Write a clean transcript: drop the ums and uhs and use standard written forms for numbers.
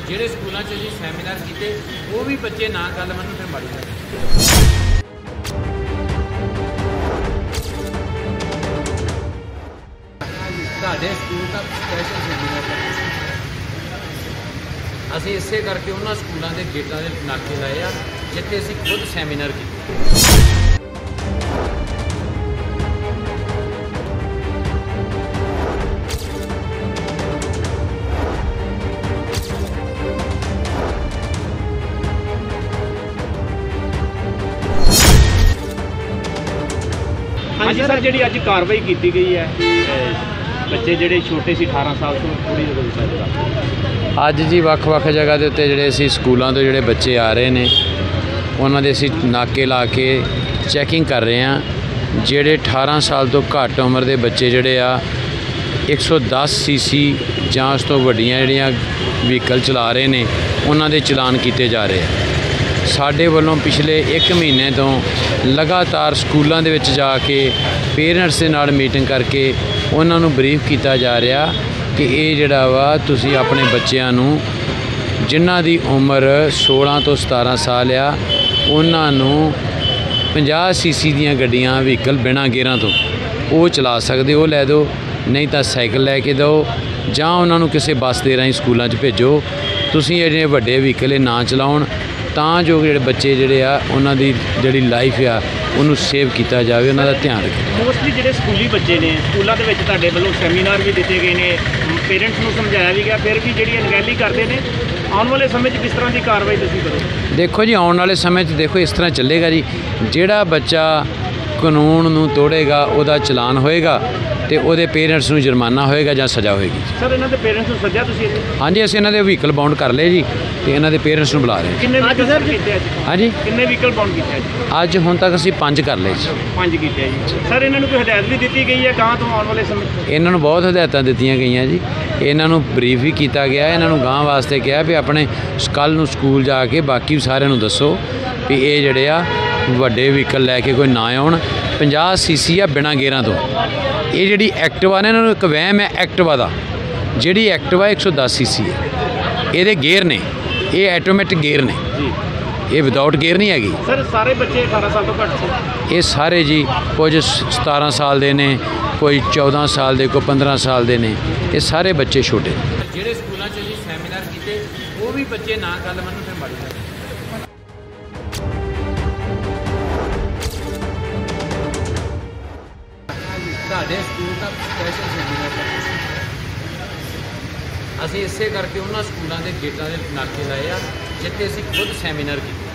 ਜਿਹੜੇ ਸਕੂਲਾਂ 'ਚ ਜੀ ਸੈਮੀਨਾਰ ਕੀਤੇ ਉਹ ਵੀ ਬੱਚੇ ਨਾ ਗੱਲ ਮੰਨਣ ਫਿਰ ਮਾੜੀ ਗੱਲ। ਸਾਡੇ ਸਕੂਲ ਦਾ ਸਪੈਸ਼ਲ ਸੈਮੀਨਾਰ ਅਸੀਂ ਇਸੇ ਕਰਕੇ ਉਹਨਾਂ ਸਕੂਲਾਂ ਦੇ ਗੇਟਾਂ ਦੇ ਨਾਕੇ ਲਾਏ ਆ ਜਿੱਥੇ ਅਸੀਂ ਖੁਦ ਸੈਮੀਨਾਰ ਕੀਤੇ। हाँ जी सर, जी अज कार्रवाई की गई है बच्चे ਜਿਹੜੇ ਛੋਟੇ ਸੀ 18 ਸਾਲ ਤੋਂ ਪੂਰੀ ਅੱਜ ਜੀ ਵੱਖ-ਵੱਖ ਜਗ੍ਹਾ ਦੇ ਉੱਤੇ ਜਿਹੜੇ ਅਸੀਂ ਸਕੂਲਾਂ ਤੋਂ ਜਿਹੜੇ ਬੱਚੇ ਆ ਰਹੇ ਨੇ ਉਹਨਾਂ ਦੇ ਅਸੀਂ ਨਾਕੇ ਲਾ ਕੇ ਚੈਕਿੰਗ ਕਰ ਰਹੇ ਹਾਂ। ਜਿਹੜੇ 18 ਸਾਲ ਤੋਂ ਘੱਟ ਉਮਰ ਦੇ ਬੱਚੇ ਜਿਹੜੇ ਆ 110 ਸੀਸੀ ਜਾਂ ਉਸ ਤੋਂ ਵੱਡੀਆਂ ਜਿਹੜੀਆਂ ਵਹੀਕਲ ਚਲਾ ਰਹੇ ਨੇ ਉਹਨਾਂ ਦੇ ਚਲਾਨ ਕੀਤੇ ਜਾ ਰਹੇ ਆ। ਸਾਡੇ ਵੱਲੋਂ ਪਿਛਲੇ 1 ਮਹੀਨੇ ਤੋਂ ਲਗਾਤਾਰ ਸਕੂਲਾਂ ਦੇ ਵਿੱਚ ਜਾ ਕੇ ਪੇਰੈਂਟਸ ਦੇ ਨਾਲ ਮੀਟਿੰਗ ਕਰਕੇ ਉਹਨਾਂ ਨੂੰ ਬਰੀਫ ਕੀਤਾ ਜਾ ਰਿਹਾ ਕਿ ਇਹ ਜਿਹੜਾ ਵਾ ਤੁਸੀਂ ਆਪਣੇ ਬੱਚਿਆਂ ਨੂੰ ਜਿਨ੍ਹਾਂ ਦੀ ਉਮਰ 16 ਤੋਂ 17 ਸਾਲ ਆ ਉਹਨਾਂ ਨੂੰ 50 ਸੀਸੀ ਦੀਆਂ ਗੱਡੀਆਂ ਵਹੀਕਲ ਬਿਨਾਂ ਗੇਅਰਾਂ ਤੋਂ ਉਹ ਚਲਾ ਸਕਦੇ ਉਹ ਲੈ ਦਿਓ, ਨਹੀਂ ਤਾਂ ਸਾਈਕਲ ਲੈ ਕੇ ਦਿਓ ਜਾਂ ਉਹਨਾਂ ਨੂੰ ਕਿਸੇ ਬੱਸ ਦੇ ਰਾਹੀਂ ਸਕੂਲਾਂ 'ਚ ਭੇਜੋ। ਤੁਸੀਂ ਜਿਹੜੇ ਵੱਡੇ ਵਹੀਕਲ ਇਹ ਨਾ ਚਲਾਉਣ ਤਾਂ ਜੋ ਜਿਹੜੇ ਬੱਚੇ ਜਿਹੜੇ ਆ ਉਹਨਾਂ ਦੀ ਜਿਹੜੀ ਲਾਈਫ ਆ ਉਹਨੂੰ ਸੇਵ ਕੀਤਾ ਜਾਵੇ, ਉਹਨਾਂ ਦਾ ਧਿਆਨ ਰੱਖੇ। ਮੋਸਟਲੀ ਜਿਹੜੇ ਸਕੂਲੀ ਬੱਚੇ ਨੇ ਸਕੂਲਾਂ ਦੇ ਵਿੱਚ ਤੁਹਾਡੇ ਵੱਲੋਂ ਸੈਮੀਨਾਰ ਵੀ ਦਿੱਤੇ ਗਏ ਨੇ, ਪੇਰੈਂਟਸ ਨੂੰ ਸਮਝਾਇਆ ਵੀ ਗਿਆ, ਫਿਰ ਵੀ ਜਿਹੜੀ ਅਣਗਹਿਲੀ ਕਰਦੇ ਨੇ ਆਉਣ ਵਾਲੇ ਸਮੇਂ 'ਚ ਕਿਸ ਤਰ੍ਹਾਂ ਦੀ ਕਾਰਵਾਈ ਤੁਸੀਂ ਕਰੋ? ਦੇਖੋ ਜੀ ਆਉਣ ਵਾਲੇ ਸਮੇਂ 'ਚ ਦੇਖੋ ਇਸ ਤਰ੍ਹਾਂ ਚੱਲੇਗਾ ਜੀ, ਜਿਹੜਾ ਬੱਚਾ ਕਾਨੂੰਨ ਨੂੰ ਤੋੜੇਗਾ ਉਹਦਾ ਚਲਾਨ ਹੋਏਗਾ ਤੇ ਉਹਦੇ ਪੇਰੈਂਟਸ ਨੂੰ ਜੁਰਮਾਨਾ ਹੋਏਗਾ ਜਾਂ ਸਜ਼ਾ ਹੋਏਗੀ। ਸਰ ਇਹਨਾਂ ਦੇ ਪੇਰੈਂਟਸ ਨੂੰ ਸੱਦਿਆ ਤੁਸੀਂ ਇੱਥੇ? ਹਾਂਜੀ, ਅਸੀਂ ਇਹਨਾਂ ਦੇ ਵਹੀਕਲ ਬਾਉਂਡ ਕਰ ਲਏ ਜੀ ਤੇ ਇਹਨਾਂ ਦੇ ਪੇਰੈਂਟਸ ਨੂੰ ਬੁਲਾ ਰਹੇ। ਕਿੰਨੇ ਵਹੀਕਲ ਕੀਤੇ ਅੱਜ? ਹਾਂਜੀ, ਕਿੰਨੇ ਵਹੀਕਲ ਬਾਉਂਡ ਕੀਤੇ ਅੱਜ ਹੁਣ ਤੱਕ ਅਸੀਂ 5 ਕਰ ਲਏ ਜੀ। 5 ਕੀਤੇ ਜੀ। ਸਰ ਇਹਨਾਂ ਨੂੰ ਕੋਈ ਹਦਾਇਤ ਵੀ ਦਿੱਤੀ ਗਈ ਹੈ ਗਾਂ ਤੋਂ ਆਉਣ ਵਾਲੇ ਸਮੇਂ? ਇਹਨਾਂ ਨੂੰ ਬਹੁਤ ਹਦਾਇਤਾਂ ਦਿੱਤੀਆਂ ਗਈਆਂ ਜੀ, ਇਹਨਾਂ ਨੂੰ ਬਰੀਫ ਵੀ ਕੀਤਾ ਗਿਆ, ਇਹਨਾਂ ਨੂੰ ਗਾਂ ਵਾਸਤੇ ਕਿਹਾ ਵੀ ਆਪਣੇ ਕੱਲ੍ਹ ਨੂੰ ਸਕੂਲ ਜਾ ਕੇ ਬਾਕੀ ਸਾਰਿਆਂ ਨੂੰ ਦੱਸੋ ਵੀ ਇਹ ਜਿਹੜੇ ਆ ਵੱਡੇ ਵਹੀਕਲ ਲੈ ਕੇ ਕੋਈ ਨਾ ਆਉਣ। 50 ਸੀਸੀ ਆ ਬਿਨਾਂ ਗੇਅਰਾਂ ਤੋਂ। ਇਹ ਜਿਹੜੀ ਐਕਟਿਵਾ ਨੇ ਇਹਨਾਂ ਨੂੰ ਇੱਕ ਵਹਿਮ ਹੈ ਐਕਟਿਵਾ ਦਾ, ਜਿਹੜੀ ਐਕਟਿਵਾ 110 ਸੀਸੀ ਹੈ, ਇਹਦੇ ਗੇਅਰ ਨੇ, ਇਹ ਆਟੋਮੈਟਿਕ ਗੇਅਰ ਨੇ, ਇਹ ਵਿਦਆਊਟ ਗੇਅਰ ਨਹੀਂ ਹੈਗੀ। ਸਰ ਸਾਰੇ ਬੱਚੇ 18 ਸਾਲ ਤੋਂ ਘੱਟ ਸੀ? ਇਹ ਸਾਰੇ ਜੀ, ਕੁਝ 17 ਸਾਲ ਦੇ ਨੇ, ਕੋਈ 14 ਸਾਲ ਦੇ, ਕੋਈ 15 ਸਾਲ ਦੇ ਨੇ, ਇਹ ਸਾਰੇ ਬੱਚੇ ਛੋਟੇ। ਜਿਹੜੇ ਸਕੂਲਾਂ 'ਚ ਜੀ ਸੈਮੀਨਾਰ ਕੀਤੇ ਉਹ ਵੀ ਬੱਚੇ ਨਾ ਗੱਲ ਮੰਨਣ ਫਿਰ ਮਾੜੀ ਗੱਲ। ਸਾਡੇ ਸਕੂਲ ਦਾ ਸਪੈਸ਼ਲ ਸੈਮੀਨਾਰ ਅਸੀਂ ਇਸੇ ਕਰਕੇ ਉਹਨਾਂ ਸਕੂਲਾਂ ਦੇ ਗੇਟਾਂ ਦੇ ਨਾਕੇ ਲਾਏ ਆ ਜਿੱਥੇ ਅਸੀਂ ਖੁਦ ਸੈਮੀਨਾਰ ਕੀਤੇ।